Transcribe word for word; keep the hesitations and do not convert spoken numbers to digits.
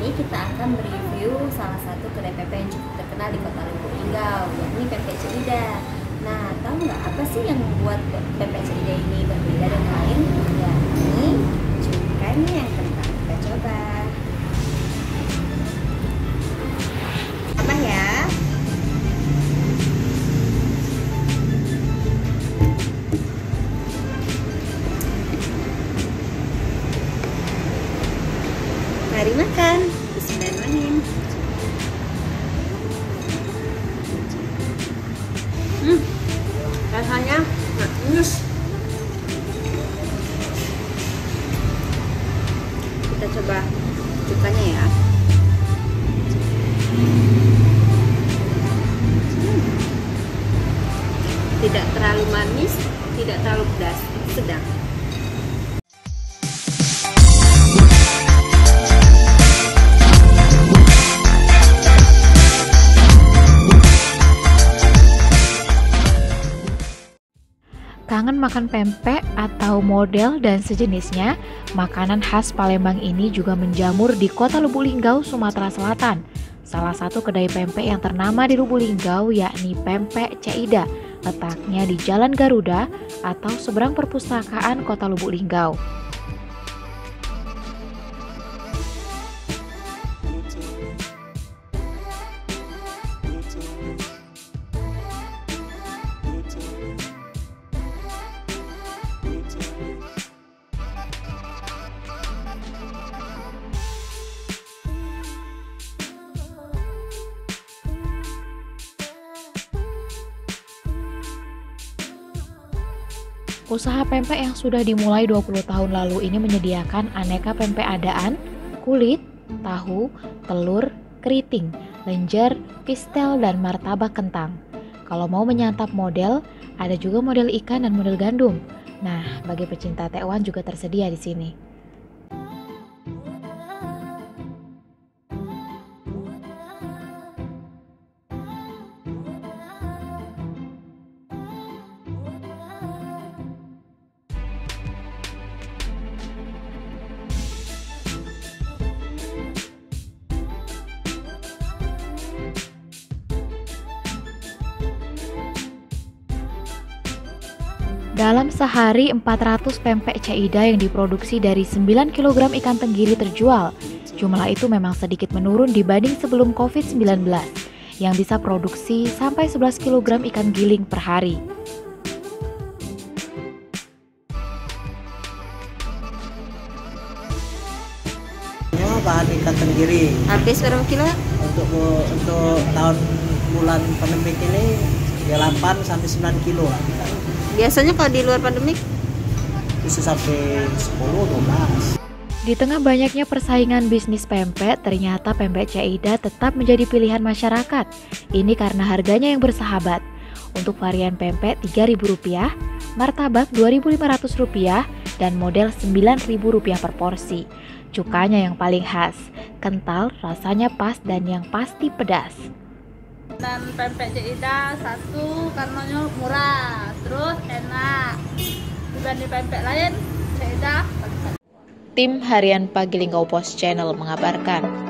ini kita akan mereview salah satu kedai pempek yang cukup terkenal di Kota Lubuk Linggau, yakni Pempek Ceida. Nah, tahu nggak apa sih yang membuat Pempek Ceida ini berbeda dengan lain? Yakni cukanya yang kental. Kita coba. Apa ya? Mari makan. Bismillahirrahmanirrahim. Hmm, rasanya manis. Kita coba cukanya ya. Hmm. Tidak terlalu manis, tidak terlalu pedas, sedang. Kangen makan pempek atau model dan sejenisnya, makanan khas Palembang ini juga menjamur di Kota Lubuk Linggau, Sumatera Selatan. Salah satu kedai pempek yang ternama di Lubuk Linggau yakni Pempek Ceida, letaknya di Jalan Garuda atau seberang perpustakaan Kota Lubuk Linggau. Usaha pempek yang sudah dimulai dua puluh tahun lalu ini menyediakan aneka pempek adaan, kulit, tahu, telur, keriting, lenjer, pistel, dan martabak kentang. Kalau mau menyantap model, ada juga model ikan dan model gandum. Nah, bagi pecinta tekwan juga tersedia di sini. Dalam sehari, empat ratus pempek Ceida yang diproduksi dari sembilan kilogram ikan tenggiri terjual. Jumlah itu memang sedikit menurun dibanding sebelum covid sembilan belas, yang bisa produksi sampai sebelas kilogram ikan giling per hari. Bahan ikan tenggiri. Habis berapa kilo? Untuk untuk tahun bulan pandemik ini delapan sampai sembilan kilo lah kita. Biasanya kalau di luar pandemik Bisa sampai sepuluh dua belas. Di tengah banyaknya persaingan bisnis pempek, ternyata Pempek Ceida tetap menjadi pilihan masyarakat. Ini karena harganya yang bersahabat. Untuk varian pempek tiga ribu rupiah, martabak dua ribu lima ratus rupiah, dan model sembilan ribu rupiah per porsi. Cukanya yang paling khas, kental, rasanya pas, dan yang pasti pedas. Dan pempek Ceida satu karena murah, terus enak dibanding pempek lain. Ceida Tim Harian Pagi Linggau Post Channel mengabarkan.